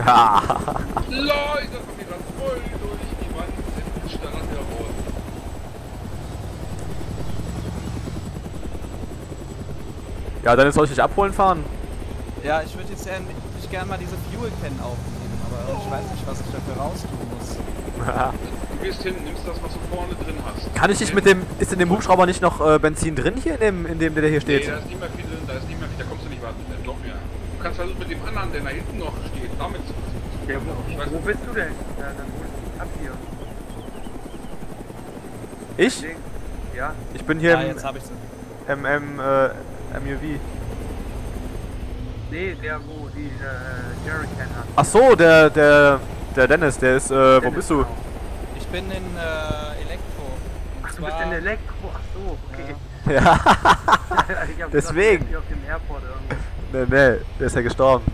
Ja. Leute, das kommt wieder voll durch die Wand in den Start wieder raus. Ja, dann soll ich dich abholen fahren. Ja, ich würde jetzt gerne mal diese Fuel Can aufnehmen, aber ich weiß nicht, was ich dafür raustun muss. Du gehst hin, nimmst das, was du vorne drin hast. Kann ich dich mit dem... Ist in dem Hubschrauber nicht noch Benzin drin hier, in dem der hier steht? Nee, da ist nicht mehr viel drin, da ist nicht mehr viel, da kommst du nicht weiter, glaub mir. Du kannst versuchen mit dem anderen, der da hinten noch steht, damit zu Ja, ich weiß wo nicht. bist du denn? Ja, dann hol ich ab hier. Ich? Ding. Ja, Ich bin hier Ja, im jetzt habe ich sie. MUV. nee, der wo die Jerrycan hat. Ach so, der Dennis, der ist, wo Dennis, bist du? genau. Ich bin in Elektro. Und Ach, du bist in Elektro, ach so, okay. Ja, Ich hab Deswegen. gedacht, du bist hier auf dem Airport irgendwo. nee, der ist ja gestorben.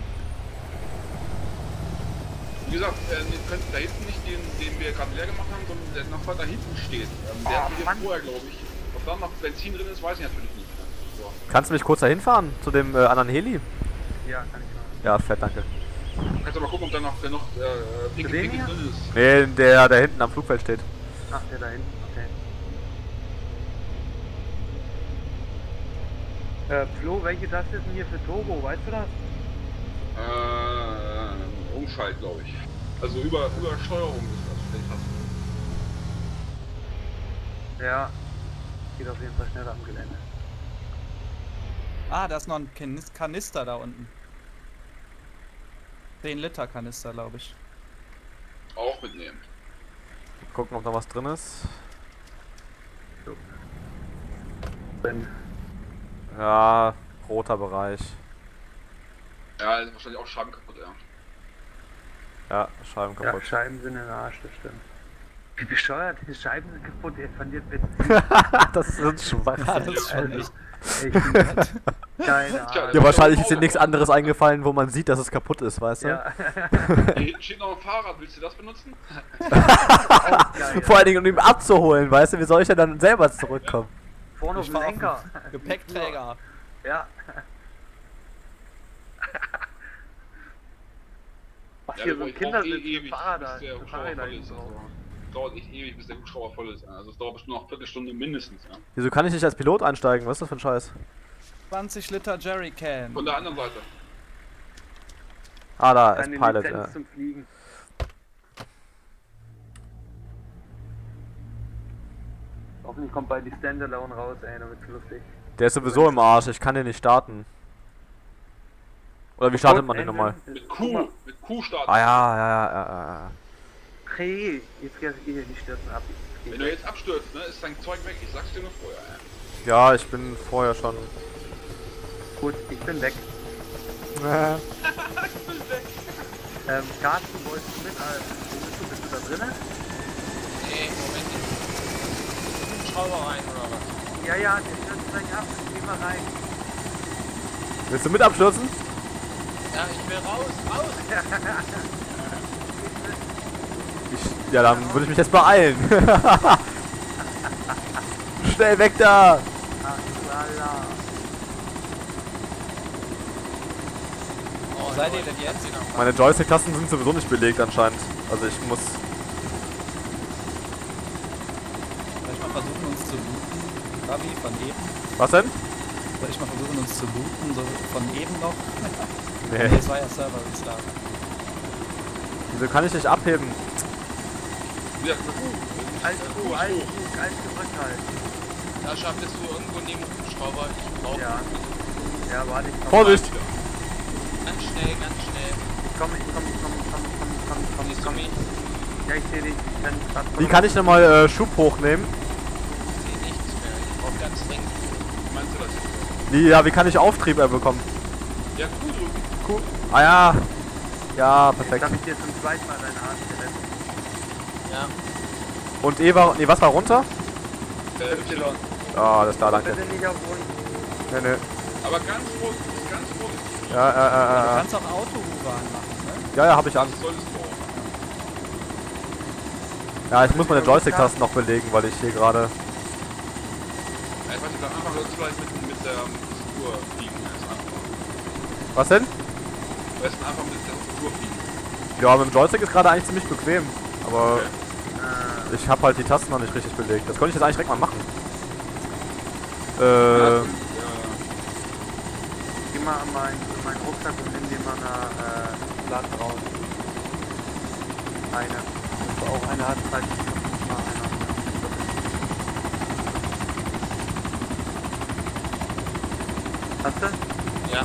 Wie gesagt, ihr könnt da hinten nicht den wir gerade leer gemacht haben, sondern der noch weiter hinten steht. Der Oh, hat hier Mann. vorher, glaube ich. Ob da noch Benzin drin ist, weiß ich natürlich nicht. So. Kannst du mich kurz dahin fahren? Zu dem anderen Heli? Ja, kann ich machen. Ja, fett, danke. Du kannst aber gucken, ob da noch Pinky dem hier? drin ist. Nee, der hinten am Flugfeld steht. Ach, der da hinten, okay. Flo, welche Taste ist denn hier für Turbo, weißt du das? Umschalt, glaube ich. Also über Steuerung ist das vielleicht fast. Ja. Geht auf jeden Fall schneller am Gelände. Ah, da ist noch ein Kanister da unten. 10 Liter Kanister, glaube ich. Auch mitnehmen. Gucken, ob da was drin ist. So. Wenn. Ja, roter Bereich. Ja, ist wahrscheinlich auch Scheiben kaputt, ja. Ja, Scheiben Ja, kaputt. Scheiben sind in der Arsch, das stimmt. Wie bescheuert, die Scheiben sind kaputt, er verliert Benzin. Das ist ein Schwachsinn. Ja, das ist schon echt. Echt. Keine Ahnung. Ja, wahrscheinlich ist dir nichts anderes eingefallen, wo man sieht, dass es kaputt ist, weißt du? Ja. Hier hinten steht noch ein Fahrrad, willst du das benutzen? Geil. Vor allen Dingen, um ihn abzuholen, weißt du? Wie soll ich denn dann selber zurückkommen? Vorne auf Ich dem fahr auf Lenker. Gepäckträger. Ja. Was Ja, hier so aber ein ich brauch Kindersitz ewig, für Fahrräder, bis der für Hubschrauber Fahrräder voll ist. drauf. Also, dauert echt ewig, bis der Hubschrauber voll ist. Also es dauert bestimmt noch eine Viertelstunde mindestens. Ja. Wieso kann ich nicht als Pilot einsteigen? Was ist das für ein Scheiß? 20 Liter Jerrycan. Von der anderen Seite. Ah, da ist Eine Pilot, Lizenz ja. zum Fliegen. Hoffentlich kommt bald die Standalone raus, ey, dann wird's lustig. Der ist sowieso im Arsch, ich kann den nicht starten. Oder wie startet man den nochmal? Mit Q starten. Ah ja. Hey, jetzt geht hier die Stürzen ab. Wenn du jetzt abstürzt, ne, ist dein Zeug weg. Ich sag's dir nur vorher. Ja, ich bin vorher schon. Gut, ich bin weg. Carsten, wolltest du mit? Bist du da drinnen? Nee, Moment. Hubschrauber rein oder was? Ja, der stürzt gleich ab. Geh mal rein. Willst du mit abstürzen? Ja, ich will raus! Ja, dann würde ich mich jetzt beeilen. Schnell weg da! Ach, lala. Oh, Seid ihr denn jetzt? Meine Joystick-Tasten sind sowieso nicht belegt anscheinend. Also ich muss... Soll ich mal versuchen, uns zu looten? Ravi, von eben. Was denn? Soll ich mal versuchen, uns zu looten? So von eben noch? Nee. Nee, es war ja Server Restart. Wieso kann ich nicht abheben? Ja, Alt gedrückt halt. Da schaffst du irgendwo neben dem Hubschrauber. Ich brauche Ja, warte, ich komm. Vorsicht! ganz schnell. Ich komm. Siehst du mich? Ja, ich seh dich. Ich renn grad Wie kann ich nochmal Schub hochnehmen? Ich sehe nichts mehr. Ich brauche ganz dringend. meinst du das jetzt? Wie kann ich Auftrieb bekommen? Ja, Q drücken. Ah ja! Ja, Jetzt perfekt. hab ich dir zum zweiten Mal deinen Arsch gerettet. Ja. Und Eva, nee, was war runter? Y. Ah, alles klar, danke. Bitte nicht auf uns. Nee. Aber ganz vorsichtig, ganz vorsichtig. Du Ja, kannst auch Autoruhe anmachen, ne? ja, hab ich an. Das solltest du auch. Ja, ich muss meine Joystick-Tasten noch belegen, weil ich hier gerade... Ja, ich weiß nicht, einfach sollst du vielleicht mit der Tastatur fliegen. Was denn? Am besten einfach mit der Tastatur fliegen. Ja, mit dem Joystick ist gerade eigentlich ziemlich bequem. Aber ich habe halt die Tasten noch nicht richtig belegt. Das konnte ich jetzt eigentlich direkt mal machen. Geh mal an meinen Rucksack und nimm dir mal eine Blatt raus. Eine. Dass du auch eine hast, falls ich mal eine habe. Hast du? Ja.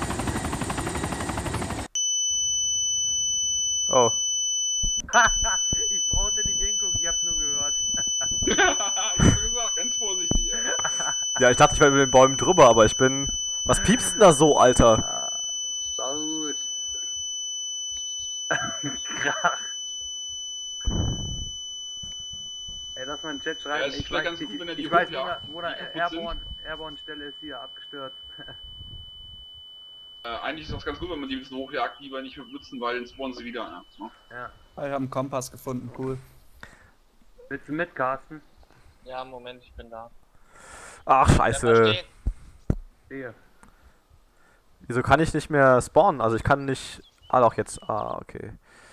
Oh. Ich brauchte nicht hingucken, ich hab's nur gehört. Ich hab gesagt, ganz vorsichtig, ey. Ja, ich dachte, ich wäre über den Bäumen drüber, aber ich bin... Was piepst denn da so, Alter? Ah, gut. Krach. Ey, lass mal in den Chat schreiben. Ja, es ist vielleicht ganz gut, wenn er die ich weiß, hochjagt, wo eine die kaputt sind. Airborne-Stelle ist hier abgestürzt. Eigentlich ist das ganz gut, wenn man die ein bisschen hochjagt, lieber nicht benutzen, weil dann spawnen sie wieder. Ja. Ja. Ich habe einen Kompass gefunden, cool. Willst du mit, Carsten? Ja, Moment, ich bin da. Ach, Bleib scheiße. mal stehen. Hier. Wieso kann ich nicht mehr spawnen? Also ich kann nicht... Ah, doch, jetzt. Ah, okay.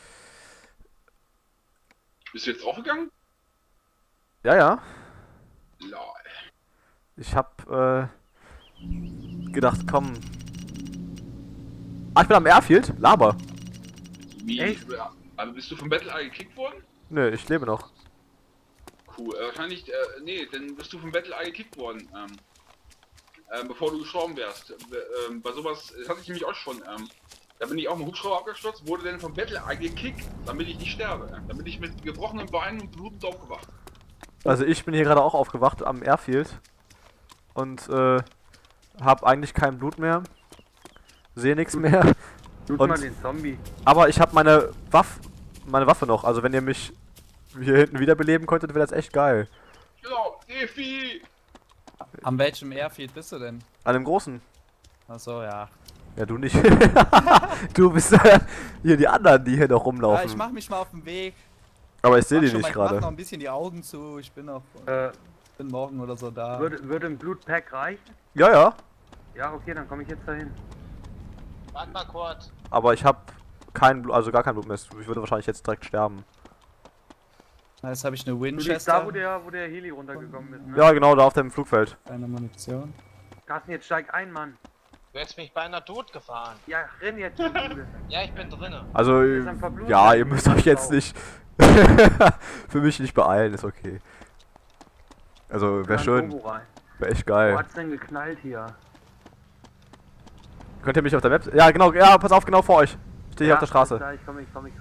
Bist du jetzt aufgegangen? Ja, ja. Lol. Ich hab, gedacht, komm. Ah, ich bin am Airfield? Laber. Wie? Echt? Also bist du vom Battle Eye gekickt worden? Nö, ich lebe noch. Cool. Wahrscheinlich, nee, dann bist du vom Battle Eye gekickt worden. Bevor du gestorben wärst. Bei sowas, das hatte ich nämlich auch schon. Da bin ich auch mit Hubschrauber abgestürzt, wurde dann vom Battle Eye gekickt, damit ich nicht sterbe. Damit ich mit gebrochenen Beinen und blutend aufgewacht. Also ich bin hier gerade auch aufgewacht am Airfield. Und, hab eigentlich kein Blut mehr. Sehe nichts mehr. Tut Und- mal den Zombie. Aber ich habe meine Waffe noch. Also wenn ihr mich hier hinten wiederbeleben könntet, wäre das echt geil. Genau, Defi! An welchem Airfield bist du denn? An dem großen. Achso, ja. Ja, du nicht. Du bist hier die anderen, die hier noch Ja, rumlaufen. ich mach mich mal auf den Weg. Aber ich sehe die Mach schon nicht mal- Mach noch gerade. ein bisschen die Augen zu. Ich bin noch, Äh, bin morgen oder so da. würde ein Blutpack reichen? Ja, ja. Ja, okay, dann komme ich jetzt dahin. Warte mal kurz. Aber ich habe kein Blut, also gar kein Blut mehr. Ich würde wahrscheinlich jetzt direkt sterben. Jetzt habe ich eine Du liegst Winchester. da, wo der Heli runtergekommen ist, ne? Ja, genau, da auf dem Flugfeld. Keine Munition. Carsten, jetzt steig ein, Mann. Du hättest mich beinahe tot gefahren. Ja, renn jetzt, du Bude. Ja, ich bin drinne. Also, ist am Verbluten. ja, ihr müsst euch jetzt nicht für mich nicht beeilen, ist okay. Also, wäre schön, Turbo rein. wäre echt Wo geil. hat's denn geknallt hier? Könnt ihr mich auf der Map... Ja, genau, ja, pass auf, genau vor euch. Ich stehe hier auf der Straße. Da, ich komm.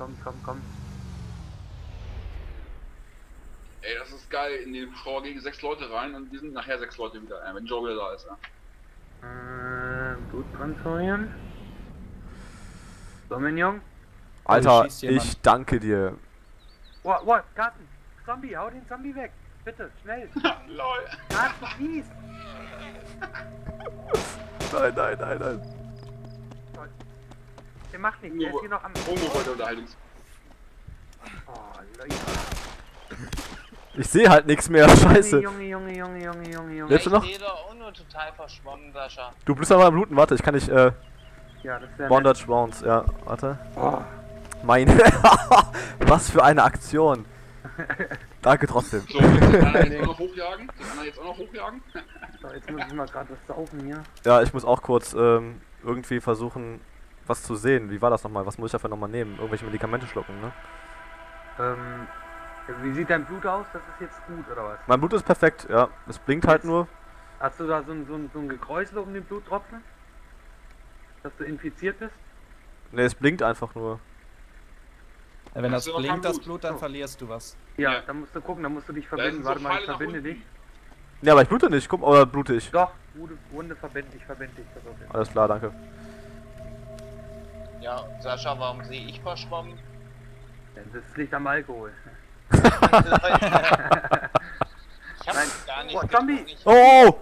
Ey, das ist geil. In den Hubschrauber gegen 6 Leute rein und wir sind nachher 6 Leute wieder, wenn Joe wieder da ist. Ja. Blut transferieren. So, mein Junge. Alter, schießt jemand. ich danke dir. What, Carsten. Zombie, hau den Zombie weg. Bitte, schnell. Lol. Carsten, please. Nein. Der macht nichts, der ist hier noch am... Homo-Unterhaltung. Oh, Leute. Ich sehe halt nichts mehr, scheiße. Junge. Lebst du noch? Ich sehe doch auch nur total verschwommen, Sascha. Du bist aber am Bluten, warte, ich kann nicht, Ja, das wäre Bondage Rounds, ja, warte. Oh. Mein, was für eine Aktion. Danke trotzdem. So, den anderen jetzt auch noch hochjagen? Den anderen jetzt auch noch hochjagen? So, jetzt muss ich mal gerade was saufen hier. Ja, ich muss auch kurz irgendwie versuchen, was zu sehen. Wie war das nochmal? Was muss ich dafür nochmal nehmen? Irgendwelche Medikamente schlucken, ne? Wie sieht dein Blut aus? Das ist jetzt gut, oder was? Mein Blut ist perfekt, ja. Es blinkt halt nur. Hast du da so ein Gekräusel um den Bluttropfen? Dass du infiziert bist? Ne, es blinkt einfach nur. Ja, wenn das Hast du noch kein blinkt, das Blut? Blut, dann Oh. verlierst du was. Ja, Ja. dann musst du gucken, dann musst du dich Da verbinden. sind so Warte mal, ich Pfeile nach verbinde unten. dich. Ne, aber ich blute nicht. Guck, oder blute ich? Doch, Wunde verbinde dich. Das auf jeden Fall. Alles klar, danke. Ja, Sascha, warum sehe ich verschwommen? Das liegt am Alkohol. Ich hab Nein. gar nicht Oh, getrunken. Zombie! Oh!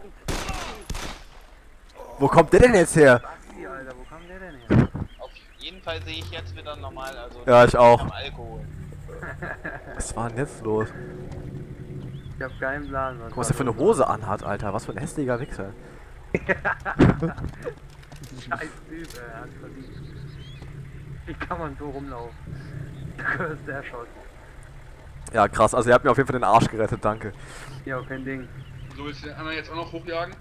Wo kommt der denn jetzt her? Basti, Alter, wo kam der denn her? Auf jeden Fall sehe ich jetzt wieder normal, also Ja, ich auch. am Alkohol. Was war denn jetzt los? Ich hab keinen Plan. Guck, was der für eine Hose anhat, Alter. Was für ein hässlicher Wichser. Scheiß Typ, er hat verdient. Wie kann man so rumlaufen? Du gehörst erschossen. Ja, krass. Also ihr habt mir auf jeden Fall den Arsch gerettet, danke. Ja, kein Ding. So, willst du den anderen jetzt auch noch hochjagen?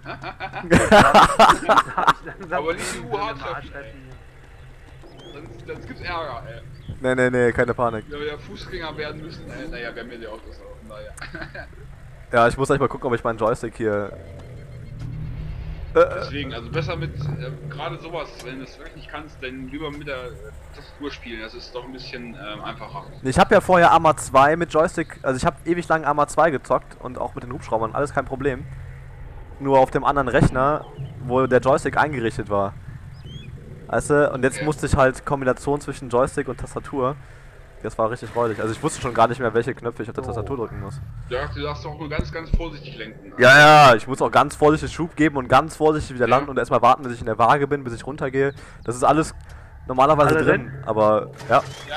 Langsam Aber nicht die am UH Arsch treffen, retten. Sonst gibt's Ärger, ey. Nee, keine Panik. Wenn wir ja Fußgänger werden müssen, naja, wir haben ja die Autos auch, naja. Ja, ich muss gleich mal gucken, ob ich meinen Joystick hier... Deswegen, also besser mit, gerade sowas, wenn du es wirklich nicht kannst, dann lieber mit der Tastatur spielen, das ist doch ein bisschen einfacher. Ich habe ja vorher Arma 2 mit Joystick, also ich habe ewig lang Arma 2 gezockt und auch mit den Hubschraubern, alles kein Problem. Nur auf dem anderen Rechner, wo der Joystick eingerichtet war. Weißt du, und jetzt Okay. musste ich halt Kombination zwischen Joystick und Tastatur. Das war richtig räudig. Also ich wusste schon gar nicht mehr, welche Knöpfe ich auf der Tastatur drücken muss. Du darfst auch nur ganz vorsichtig lenken. Ja, ich muss auch ganz vorsichtig Schub geben und ganz vorsichtig wieder Ja. landen und erstmal warten, bis ich in der Waage bin, bis ich runtergehe. Das ist alles normalerweise Alle drin, aber ja.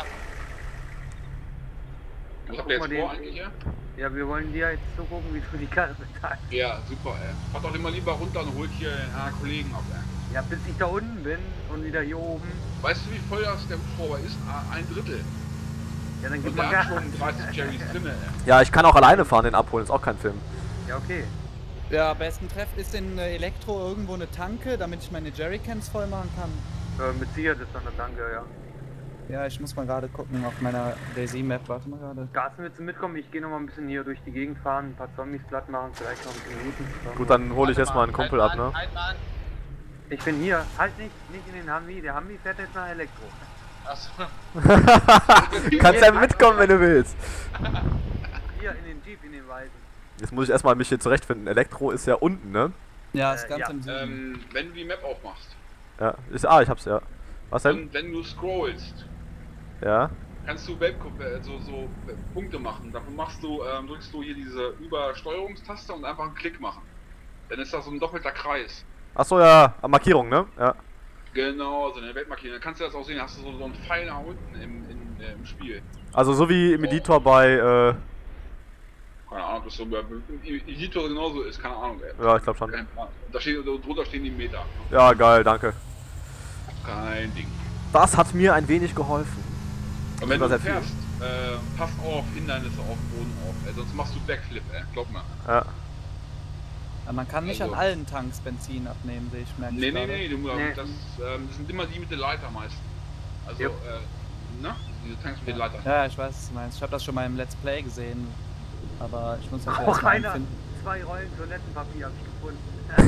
Was habt ihr Guck jetzt mal vor den- eigentlich hier? Ja, wir wollen dir jetzt zugucken, wie du die Karre bezahlst. Ja, super, ey. Fahrt doch immer lieber runter und holt hier einen Kollegen ab, ey. Ja, bis ich da unten bin und wieder hier oben. Weißt du, wie voll das der Hubschrauber ist? Ein Drittel. Ja, dann Und gibt der man hat Gas. schon 30 Cherries drin, ey. Ja, ich kann auch alleine fahren, den abholen, ist auch kein Film. Ja, okay. Ja, besten Treff ist in Elektro irgendwo eine Tanke, damit ich meine Jerrycans voll machen kann. Mit Sicherheit ist dann eine Danke, ja. Ja, ich muss mal gerade gucken auf meiner Daisy-Map. Warte mal gerade. Carsten, willst du mitkommen? Ich gehe noch mal ein bisschen hier durch die Gegend fahren, ein paar Zombies platt machen, vielleicht noch ein bisschen looten. Gut, dann hole ich jetzt mal einen Kumpel ab, ne? Halt mal an. Ich bin hier. Halt nicht in den Humvee. Der Humvee fährt jetzt nach Elektro. Achso. Kannst ja mitkommen, wenn du willst. Hier in den Jeep, in den Weißen. Jetzt muss ich erstmal mich hier zurechtfinden. Elektro ist ja unten, ne? Ja, ist ganz ja. im Süden. Wenn du die Map aufmachst Ja. Ich hab's ja. Was denn? und wenn du scrollst, Ja. kannst du so Punkte machen. Dafür drückst du hier diese Übersteuerungstaste und einfach einen Klick machen. Dann ist das so ein doppelter Kreis. Achso, ja. Markierung, ne? Ja. Genau, so eine Weltmarkierung. Dann kannst du das auch sehen, hast du so einen Pfeil nach unten im Spiel. Also so wie im Editor bei, Keine Ahnung, ob das so bei Editor genauso ist, keine Ahnung, ey. ja, ich glaube schon. Drunter stehen die Meter. Ja, geil, danke. Kein Ding. Das hat mir ein wenig geholfen. Und wenn Das du war sehr fährst, pass auf Hindernisse auf dem Boden auf, ey. Sonst machst du Backflip, ey. Glaub mir. Ja. Ja, man kann nicht Also- an allen Tanks Benzin abnehmen, sehe ich, merke Nee, ich nee, gerade. nee, Nee. das sind immer die mit der Leiter meistens. Also, Yep. ne? Diese Tanks mit den Leitern. Ja, ich weiß, was du meinst. Ich habe das schon mal im Let's Play gesehen. Aber ich muss das ja Auch erstmal einer. finden. 2 Rollen Toilettenpapier habe ich gefunden.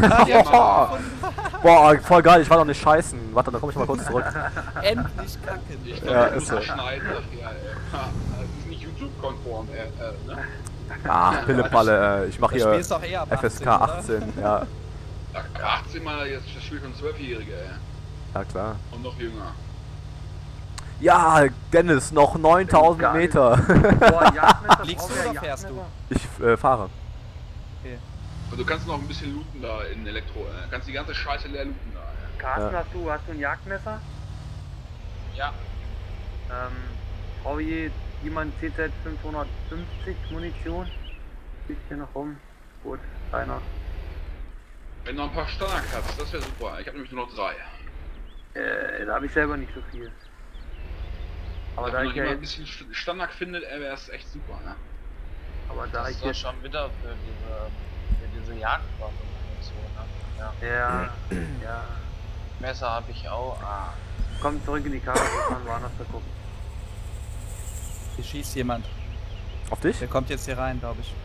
Boah, voll geil, ich war doch nicht scheißen. Warte, dann komm ich mal kurz zurück. Endlich kacken. Ich Ja, glaube, ist ich so. muss schneiden, sag ich, ey. Das ist nicht YouTube-konform, ne? Ah, Pillepalle, ich mach Du hier spielst doch eher ab 18, FSK oder? 18, ja. Ja, 18 Mal jetzt das Spiel von 12-Jährige, ey. Ja, klar. Und noch jünger. Ja, Dennis, noch 9000 Geil. Meter. Boah, Jagdmesser. Fliegst brauchen du wir oder fährst du? Jagdmesser? Ich fahre. Und du kannst noch ein bisschen looten da in Elektro, ey. Du kannst die ganze Scheiße leer looten da, ey. Carsten, Ja. hast du ein Jagdmesser? Ja. VJ jemand CZ 550 Munition? Liegt hier noch rum. Gut, einer. Wenn du noch ein paar Standard hast, das wäre super. Ich habe nämlich nur noch 3. Da habe ich selber nicht so viel. Aber da Wenn ich noch ja jemand ein jetzt, bisschen Standard findet, wäre es echt super, ne? aber da Das ich ist doch jetzt, schon wieder für diese Jagdwaffe und so, ne? Ja. ja, Messer habe ich auch. Ah. komm zurück in die Kamera, wir fahren woanders zu gucken. Hier schießt jemand. Auf dich? Der kommt jetzt hier rein, glaube ich.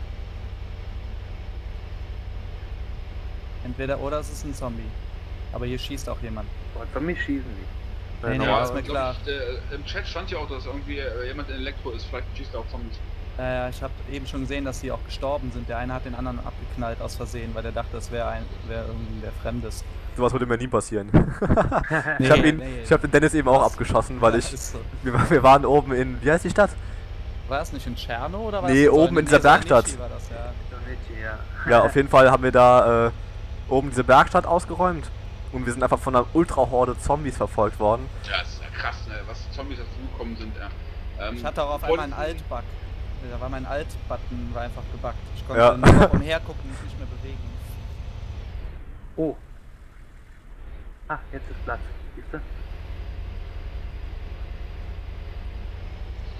Entweder oder es ist ein Zombie. Aber hier schießt auch jemand. Boah, Zombies schießen nicht. Nee, nee, normal. ist mir klar. Im Chat stand ja auch, dass irgendwie jemand in Elektro ist. Vielleicht schießt er auch Zombies. Ja, ich habe eben schon gesehen, dass sie auch gestorben sind. Der eine hat den anderen abgeknallt aus Versehen, weil der dachte, das wäre irgendwie wer Fremdes. Sowas würde mir nie passieren. Nee, Ich hab nee. hab den Dennis eben auch Das- abgeschossen, weil Das ich, ist so. wir waren oben in, wie heißt die Stadt? War das nicht in Tscherno oder was? Nee, oben in dieser Bergstadt. War das, ja. Donichi, ja. Ja, auf jeden Fall haben wir da oben diese Bergstadt ausgeräumt und wir sind einfach von einer Ultra-Horde Zombies verfolgt worden. Ja, das ist ja krass, ne? Was Zombies dazugekommen sind, ja. Ich hatte auch auf einmal einen und- Alt-Bug. Da war mein Alt-Button war einfach gebuggt. Ich konnte Ja. nur noch umhergucken und nicht mehr bewegen. Oh. Ah, jetzt ist Platz. Siehst du?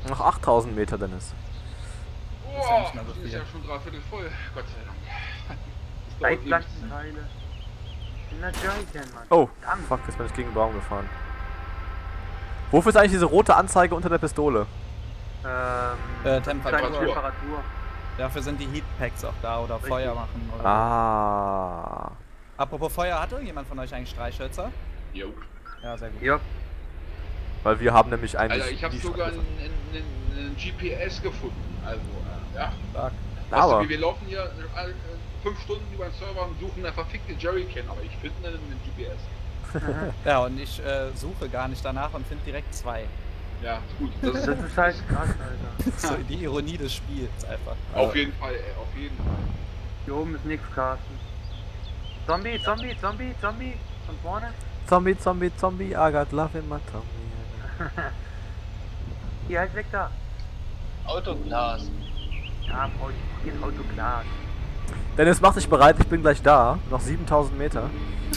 Noch 8000 Meter, Dennis. ist ja Boah, nicht mehr so das ist viel. ja schon dreiviertel voll. Gott sei Dank. Das dauert ewig. Leitplankenteile. In der Jerrycan, Mann. Oh, Verdammt. fuck, jetzt bin ich gegen den Baum gefahren. Wofür ist eigentlich diese rote Anzeige unter der Pistole? Temperatur. Temperatur. Dafür sind die Heatpacks auch da oder Richtig. Feuer machen. Oder Ah. Apropos Feuer, hat irgendjemand von euch eigentlich Streichhölzer? Jo. Ja, sehr gut. Ja, Weil wir haben nämlich eigentlich... Alter, ich habe nie sogar Streichhölzer. einen GPS gefunden. Also, ja. Stark. Weißt Aber- du, wir laufen hier 5 Stunden über den Server und suchen eine verfickte Jerrycan, aber ich finde einen GPS. Ja, und ich suche gar nicht danach und finde direkt 2. Ja, ist gut. Das das ist ist halt krass, Alter. So die Ironie des Spiels einfach. auf jeden Fall, ey, auf jeden Fall. Hier oben ist nix, Carsten. Zombie, Zombie, Zombie, Zombie. Von vorne. Zombie, Zombie, Zombie, I got love in my tummy. Hier, halt weg da. Autoglas. Ja, brauch ich kein Autoglas. Dennis, mach dich bereit, ich bin gleich da. Noch 7000 Meter.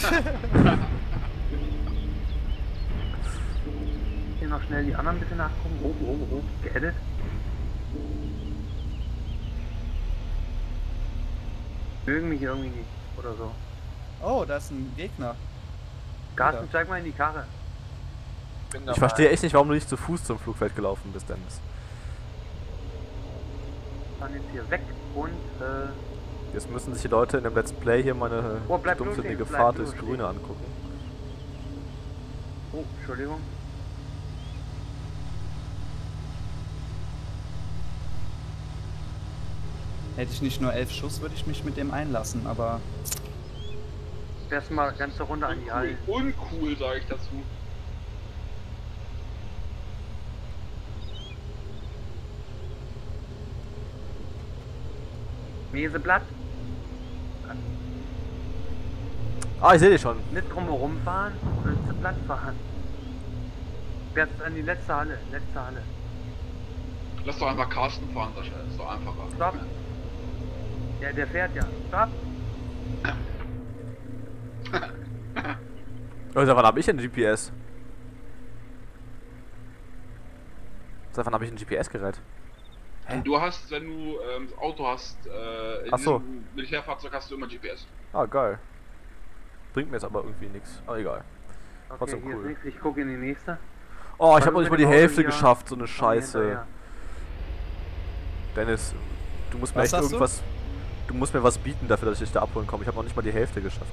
Hier noch schnell die anderen bitte nachgucken. Oh. Geedit. Mögen mich irgendwie nicht. Oder so. Oh, da ist ein Gegner. Carsten, zeig mal in die Karre. Bin Ich dabei. verstehe echt nicht, warum du nicht zu Fuß zum Flugfeld gelaufen bist, Dennis. Fahren jetzt hier weg und Jetzt müssen sich die Leute in dem Let's Play hier meine Oh, bleib bloß stumpfsinnige stehen, bleib Fahrt bloß durchs stehen. Grüne angucken. oh, Entschuldigung. Hätte ich nicht nur 11 Schuss, würde ich mich mit dem einlassen, aber Erstmal ganze Runde an die Halle. Uncool, sage ich dazu. Meseblatt. Ah, ich sehe dich schon. Nicht drumherum fahren, sondern zu Blatt fahren. Jetzt an die letzte Halle, Lass doch einfach Carsten fahren, Sascha. Das ist doch einfacher. Stopp. Ja, der fährt ja. Stopp. Seit wann habe ich ein GPS? Seit wann habe ich ein GPS-Gerät? Und du hast, wenn du das Auto hast, in Ach so. diesem Militärfahrzeug hast du immer GPS. Ah, geil. Bringt mir jetzt aber irgendwie nichts. Aber egal. Okay, Trotzdem hier cool. ist nichts. Ich gucke in die nächste. Oh, ich Weil habe noch nicht mal mit die dem Auto Hälfte hier geschafft, so eine fahren wir Scheiße. hinterher. Dennis, du musst mir Was echt hast du? irgendwas... Du musst mir was bieten dafür, dass ich dich da abholen komme. Ich habe noch nicht mal die Hälfte geschafft.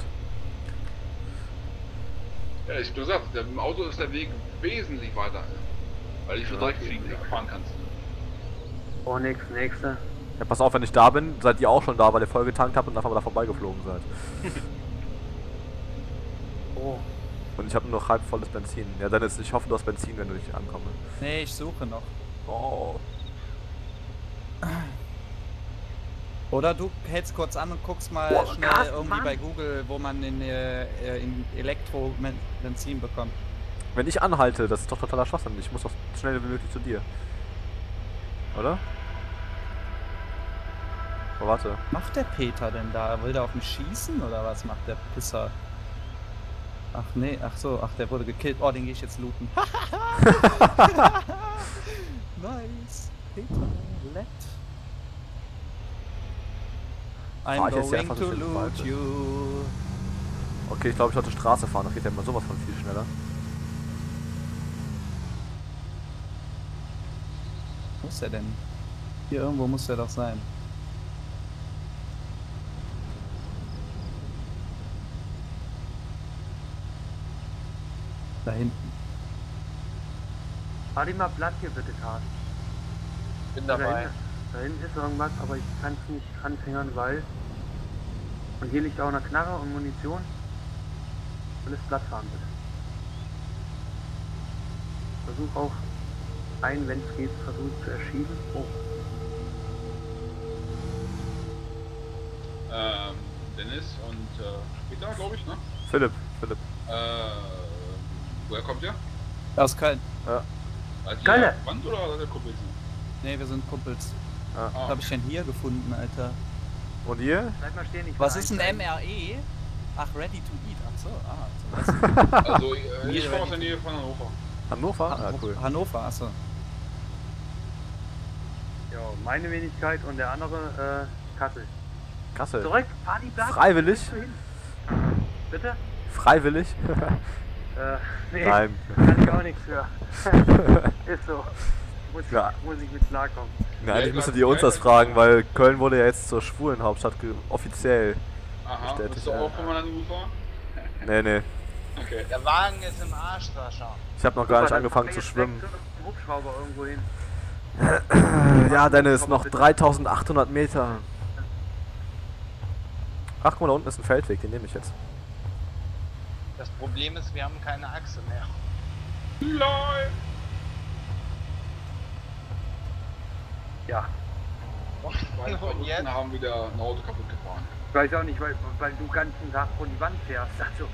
Ja, ich hab gesagt, im Auto ist der Weg wesentlich weiter. Weil ich schon direkt fahren kannst. Oh, nix, nächste. Ja, pass auf, wenn ich da bin, seid ihr auch schon da, weil ihr voll getankt habt und einfach mal da vorbeigeflogen seid. Oh, Und ich habe nur noch halb volles Benzin. Ja, Dennis, ich hoffe, du hast Benzin, wenn du nicht ankommst. nee, ich suche noch. Oh. Oder du hältst kurz an und guckst mal Boah, schnell Carsten, irgendwie Mann. bei Google, wo man in Elektro-Benzin bekommt. Wenn ich anhalte, das ist doch totaler Schwachsinn. Ich muss doch schnell wie möglich zu dir. Oder? Oh, warte. Was macht der Peter denn da? Will der auf mich schießen oder was macht der Pisser? Ach nee, ach so, ach der wurde gekillt. Oh, den gehe ich jetzt looten. Nice. Peter, let. I'm Fahr ich jetzt hier going einfach to durch den Wald? loot you. Okay, ich glaube, ich sollte Straße fahren. Das geht ja immer sowas von viel schneller. Wo ist er denn? Hier irgendwo muss er doch sein. Da hinten. fahr die mal Blatt hier bitte, Carsten. Bin Da dabei. hinten, da hinten ist irgendwas, aber ich kann es nicht anfängern, weil... Und hier liegt auch eine Knarre und Munition. Und das Blatt fahren bitte. Versuch auch einen, wenn es geht, versuchen zu erschieben. Oh, Dennis und Peter, glaube ich, ne? Philipp. Woher kommt ihr? Aus Köln. Seid ihr Kalle. Wand oder seid ihr Kumpels? Ne, wir sind Kumpels. Ah. Was habe ich denn hier gefunden, Alter? Und ihr? bleib mal stehen, ich Was fahr ist ein einsteigen. MRE? Ach, ready to eat. Ach so, sowas. Also, ich Hier, komme aus der Nähe von Hannover. Hannover? Ah, cool. Hannover, achso. meine Wenigkeit und der andere Kassel. Kassel. Zurück, fahr die Platz. Freiwillig? Bitte? Freiwillig? Nee, Nein. kann ich auch nichts für. Ist so. Ja. Muss ich mit klarkommen. Ja, eigentlich müsstet ihr uns das fragen, weil Köln wurde ja jetzt zur Schwulenhauptstadt offiziell. Aha, Bestätigt, bist du ja. auch von meiner Ufer? Nee. Okay. Der Wagen ist im Arsch, Sascha. Ich habe noch gar nicht Super, dann angefangen fahren zu wir jetzt schwimmen. direkt zum Hubschrauber irgendwo hin. Ja, Dennis, noch 3800 Meter. Ach, guck mal, da unten ist ein Feldweg, den nehme ich jetzt. Das Problem ist, wir haben keine Achse mehr. LOL! Ja. Zwei Und Verrückten jetzt? haben wieder ein Auto kaputt gefahren. Ich weiß auch nicht, weil du den ganzen Tag vor die Wand fährst. Also.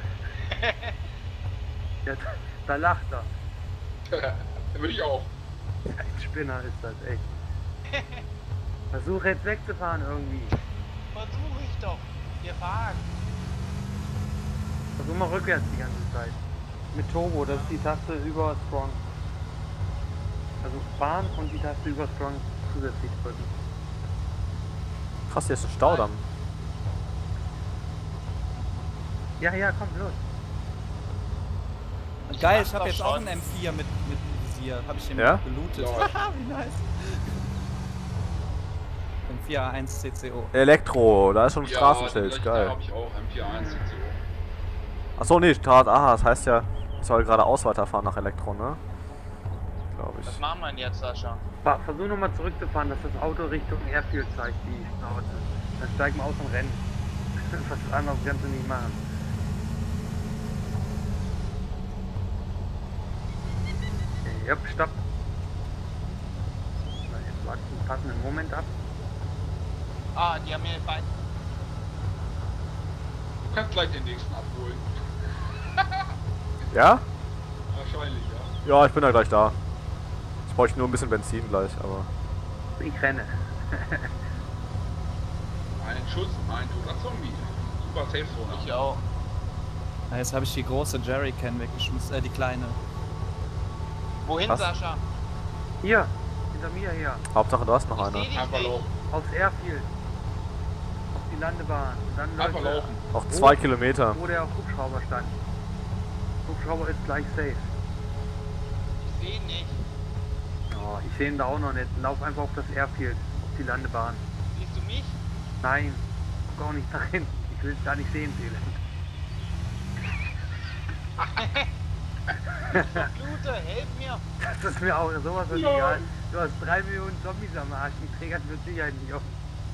Ja, da lacht er. Da will ich auch. Ein Spinner ist das, echt. Versuch jetzt wegzufahren irgendwie. Versuche ich doch. Wir fahren. Versuch mal rückwärts die ganze Zeit. Mit Turbo, das ist die Taste über Strong. Also fahren und die Taste über Strong zusätzlich drücken. Krass, hier ist ein Staudamm. Ja, komm, los. Geil, mach's ich habe doch jetzt auch schon. einen M4 mit Visier. Habe ich den Ja? gelootet. Ja. Wie nice. M4A1 CCO. Elektro, da ist schon ein Ja, Straßenschild, Da geil. habe ich auch M41 CCO. Achso, nee, das heißt ja, ich soll geradeaus weiterfahren nach Elektro, ne? Glaube Was ich. machen wir denn jetzt, Sascha? Versuch nochmal zurückzufahren, dass das Auto Richtung Airfield zeigt, die Schnauze. Dann steig mal aus und renn. Was anderes kannst du nicht machen. Ja, stopp. Na, jetzt warte ich einen passenden Moment ab. Ah, die haben mir beide. Du kannst gleich den nächsten abholen. Ja? Wahrscheinlich, ja. Ja, ich bin ja gleich da. Ich bräuchte nur ein bisschen Benzin gleich, aber... Ich renne. Einen Schuss, ein toter Zombie. Super Safe Zone. Ich auch. Ah, jetzt habe ich die große Jerrycan weggeschmissen, die kleine. Wohin, Was? Sascha? Hier, hinter mir her. Hauptsache du hast noch Ich eine. seh dich Einfach nicht. laufen. Aufs Airfield. Auf die Landebahn. Und dann Einfach läuft er, laufen. Noch 2 Kilometer. wo der Hubschrauber stand. Hubschrauber ist gleich safe. Ich seh nicht. Oh, ich sehe ihn da auch noch nicht. Lauf einfach auf das Airfield, auf die Landebahn. Siehst du mich? Nein, guck auch nicht dahin. Ich will es gar nicht sehen, Felix. Blute, helf mir. Das ist mir auch sowas von Ja. egal. Du hast 3 Millionen Zombies am Arsch. Die trägern mit Sicherheit nicht auf.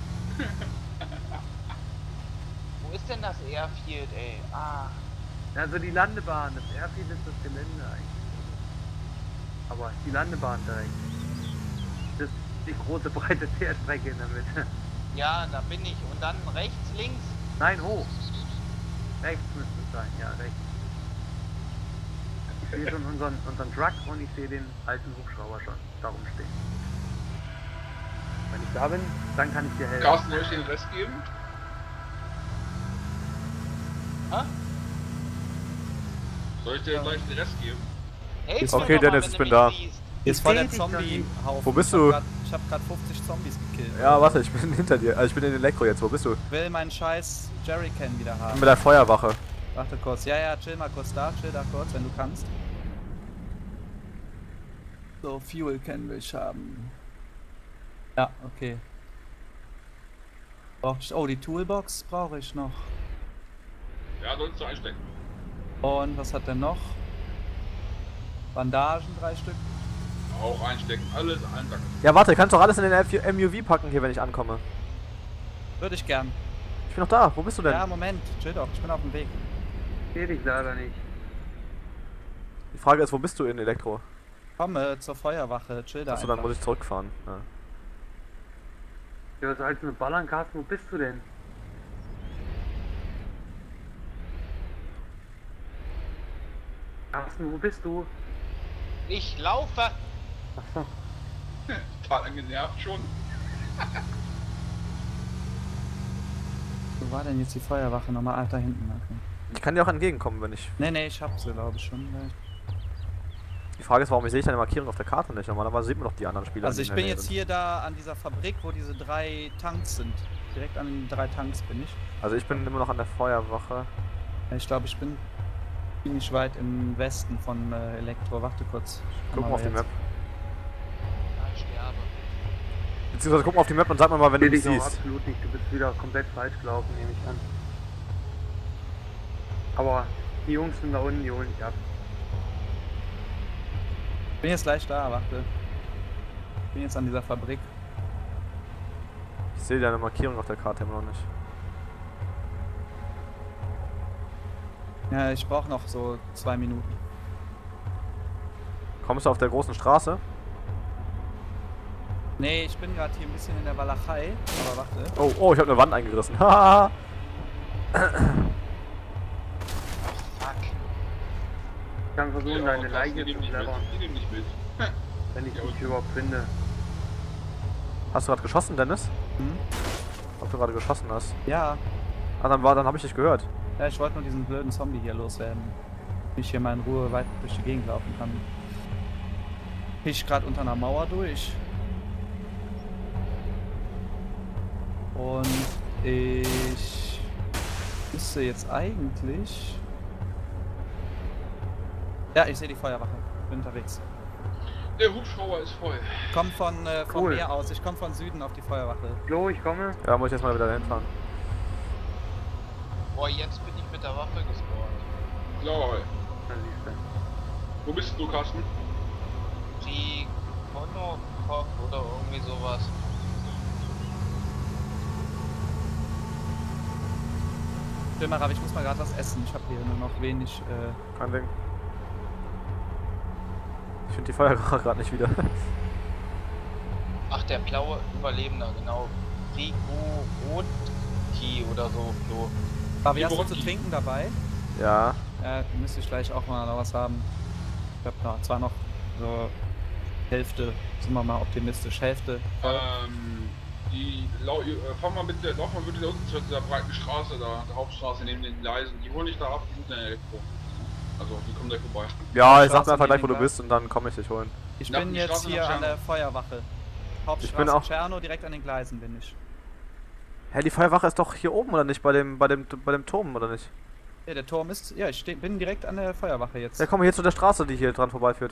Wo ist denn das Airfield, ey? Ah, Also die Landebahn. Das Airfield ist das Gelände eigentlich. Aber die Landebahn direkt. Das ist die große breite Teerstrecke in der Mitte. ja, da bin ich. Und dann rechts, links. Nein, hoch. Rechts müsste es sein, ja, rechts. Ich sehe schon unseren Truck und ich sehe den alten Hubschrauber schon darum stehen. Wenn ich da bin, dann kann ich dir helfen. Carsten, soll ich dir den Rest geben? Hä? Soll ich dir gleich den Rest geben? Helf Okay, mir doch mal, Dennis, wenn ich du bin mich da. siehst. Hier ist voll der seh dich doch Zombie-Haufen. Wo bist Ich hab du? grad- Ich habe gerade 50 Zombies gekillt. Ja, warte, ich bin hinter dir. Also ich bin in Elektro jetzt. Wo bist du? Ich Ich will meinen scheiß Jerrycan wieder bin haben. mit der Feuerwache. Warte kurz. Ja, chill mal kurz da. Chill da kurz, wenn du kannst. So, Fuel Can will ich haben. Ja, okay. Oh, die Toolbox brauche ich noch. Ja, sollst du einstecken. Und was hat der noch? Bandagen, 3 Stück. Auch einstecken. Alles einsacken. Ja, warte, kannst doch alles in den MUV packen hier, wenn ich ankomme. Würde ich gern. Ich bin noch da. Wo bist du denn? Ja, Moment. Chill doch. Ich bin auf dem Weg. Sehe dich leider nicht. Die Frage ist, wo bist du in Elektro? Komme zur Feuerwache. Chill da Achso, dann einfach. muss ich zurückfahren. Ja. Ja, was sollst du mit Ballern, Carsten? Wo bist du denn? Carsten, wo bist du? Ich laufe. Achso. Total angenervt schon. Wo war denn jetzt die Feuerwache nochmal? Ah, da hinten. Okay. Ich kann dir auch entgegenkommen, wenn ich... Nee, ich hab sie, glaube ich, schon gleich. Die Frage ist, warum sehe ich deine Markierung auf der Karte nicht? Normalerweise sieht man doch die anderen Spieler. Also die ich in der bin Nähe jetzt sind. hier da an dieser Fabrik, wo diese 3 Tanks sind. Direkt an den 3 Tanks bin ich. Also ich bin immer noch an der Feuerwache. Ich glaube, ich bin ziemlich weit im Westen von Elektro. Warte kurz. Guck mal auf die Map. Ja, ich sterbe. Beziehungsweise guck mal auf die Map und sag mir mal, wenn du Sehe mich dich auch siehst. absolut nicht, du bist wieder komplett falsch gelaufen, nehme ich an. Aber die Jungs sind da unten, die holen dich ab. Ich bin jetzt gleich da, warte. Ich bin jetzt an dieser Fabrik. Ich sehe deine Markierung auf der Karte immer noch nicht. Ja, ich brauche noch so 2 Minuten. Kommst du auf der großen Straße? Nee, ich bin gerade hier ein bisschen in der Walachei, aber warte. Oh, oh, ich habe eine Wand eingerissen. Haha. Fuck. Ich kann versuchen, deine Leiche die zu nehmen nicht mit. clevern, Die nehmen nicht mit. wenn ich dich überhaupt finde. Hast du gerade geschossen, Dennis? Hm? Ob du gerade geschossen hast? Ja. Ah, dann habe ich dich gehört. Ja, ich wollte nur diesen blöden Zombie hier loswerden. Wie ich hier mal in Ruhe weit durch die Gegend laufen kann. Ich gerade unter einer Mauer durch. Und ich müsste jetzt eigentlich... Ja, ich sehe die Feuerwache. Bin unterwegs. Der Hubschrauber ist voll. Komm von Cool. mir aus. Ich komme von Süden auf die Feuerwache. Flo, ich komme. Ja, muss ich jetzt mal wieder hinfahren. Boah, jetzt bin ich mit der Waffe gespawnt. Lol. Dann siehst du. Wo bist du, Carsten? Die Konokop oder irgendwie sowas. Still mal, ich muss mal gerade was essen. Ich habe hier nur noch wenig. Kein Ding. Ich finde die Feuerwache gerade nicht wieder. Ach, der blaue Überlebender, genau. Rico Rotki oder so, Flo. Aber wie hast du Borowski. zu trinken dabei? Ja. Müsste ich gleich auch mal noch was haben. Ich habe da zwar noch so Hälfte, sind wir mal optimistisch, Hälfte. Fahr mal bitte, lauf mal bitte da unten zu dieser breiten Straße da, der Hauptstraße neben den Gleisen. Die holen dich da ab, die sind in Elektro. Also, die kommen gleich vorbei. Ja, ich sag Straße mir einfach gleich, wo neben du bist und dann komme ich dich holen. Ich Nach bin die jetzt Straße hier nach an der Tscherno. Feuerwache. Hauptstraße bin auch- Tscherno, direkt an den Gleisen bin ich. Hä, die Feuerwache ist doch hier oben oder nicht? Bei dem Turm oder nicht? Ja, der Turm ist. Ja, bin direkt an der Feuerwache jetzt. Ja, komm mal hier zu der Straße, die hier dran vorbeiführt.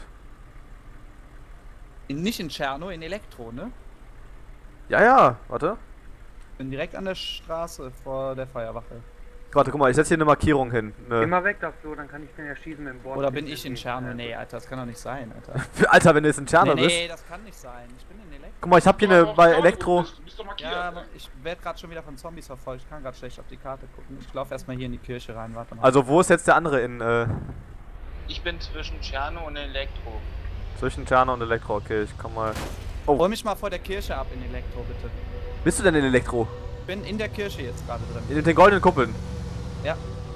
Nicht in Tscherno, in Elektro, ne? Ja, ja, warte. Bin direkt an der Straße vor der Feuerwache. Warte, guck mal, ich setze hier eine Markierung hin. Geh Ne. mal weg da, Flo, dann kann ich den erschießen mit dem Bord. Oder bin ich in Tscherno? Nee, Alter, das kann doch nicht sein, Alter. Alter, wenn du jetzt in Tscherno Nee, bist. nee, das kann nicht sein. Ich bin in Elektro. Guck mal, ich hab hier eine bei Elektro. Du bist doch markiert. Ja, aber ich werde gerade schon wieder von Zombies verfolgt. Ich kann gerade schlecht auf die Karte gucken. Ich laufe erstmal hier in die Kirche rein. Warte mal. Also wo ist jetzt der andere in Ich bin zwischen Tscherno und Elektro. zwischen Tscherno und Elektro? Okay, ich komm mal. Oh, Hol mich mal vor der Kirche ab in Elektro, bitte. bist du denn in Elektro? Ich bin in der Kirche jetzt gerade drin. In den goldenen Kuppeln. Ja.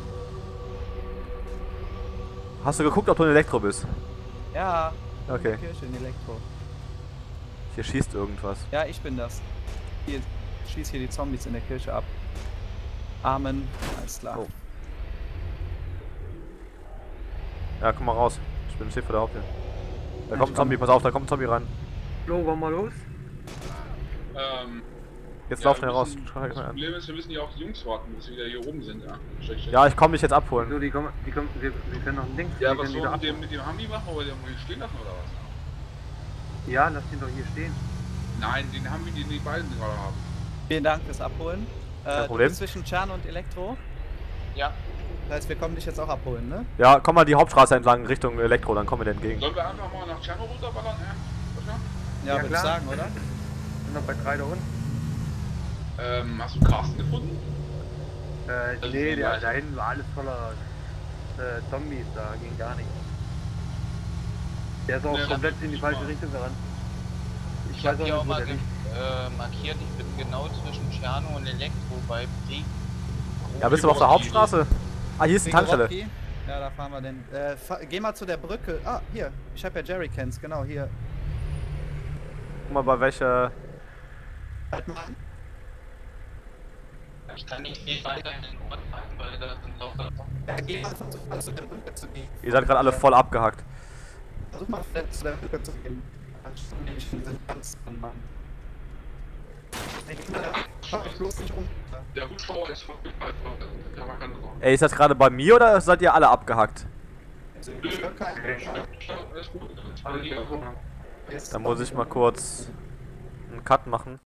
Hast du geguckt, ob du in Elektro bist? Ja. In Okay. der Kirche in Elektro. Hier schießt irgendwas. Ja, ich bin das. Hier, schieß hier die Zombies in der Kirche ab. Amen. Alles klar. Oh. Ja, komm mal raus. Ich bin Chef vor der Haupttür. Da Ja, kommt ein ich Zombie, pass auf, da kommt ein Zombie rein. Flo, wollen wir los? Jetzt Ja, lauf schnell wir raus. müssen- Schau Das mal an. Problem ist, wir müssen ja auf die Jungs warten, bis sie wieder hier oben sind, ja. Schlecht. Ja, ich komm dich jetzt abholen. So, wir können noch ein Ding. Ja, wir was können soll wieder mit dem Hambi machen? Wollen wir den hier stehen lassen oder was? Ja, lass den doch hier stehen. Nein, den Hambi, den die beiden gerade haben. Vielen Dank fürs Abholen. Du Problem. bist zwischen Tscherno und Elektro. Ja, Das heißt, wir kommen dich jetzt auch abholen, ne? Ja, komm mal die Hauptstraße entlang Richtung Elektro, dann kommen wir dir entgegen. Sollen wir einfach mal nach Tscherno runterballern, Ja, würde ich klar. sagen, oder? Sind noch bei 3 da unten. Hast du Carsten gefunden? Nee, da hinten war alles voller Zombies, da ging gar nichts. Der ist auch Nee, komplett das in die ist falsche mal- Richtung gerannt. Ich ich weiß habe hier auch auch nicht, wo mal der liegt. markiert, ich bin genau zwischen Tscherno und Elektro bei Brieg. Ja, bist du auf der Hauptstraße? Ah, hier ist eine Tankstelle. Vigorowski? Ja, da fahren wir denn. Geh mal zu der Brücke. Ah, hier. Ich habe ja Jerrycans, genau hier. Guck mal, bei welcher. Halt mal an. Ich kann nicht viel weiter in den Ort fahren, weil da sind lauter Zombies. Ja, geh mal versuch mal zu der Brücke zu gehen. Ihr seid gerade alle voll abgehackt. Versuch mal vielleicht zu der Brücke zu gehen. Dann stelle ich diesen Tanz anmachen. Schau ich bloß nicht um. Der Hubschrauber ist verfügbar. Da kann man drauf. Ey, ist das gerade bei mir oder seid ihr alle abgehackt? Also, ich höre keinen. Alles gut. Jetzt Da muss ich mal kurz einen Cut machen.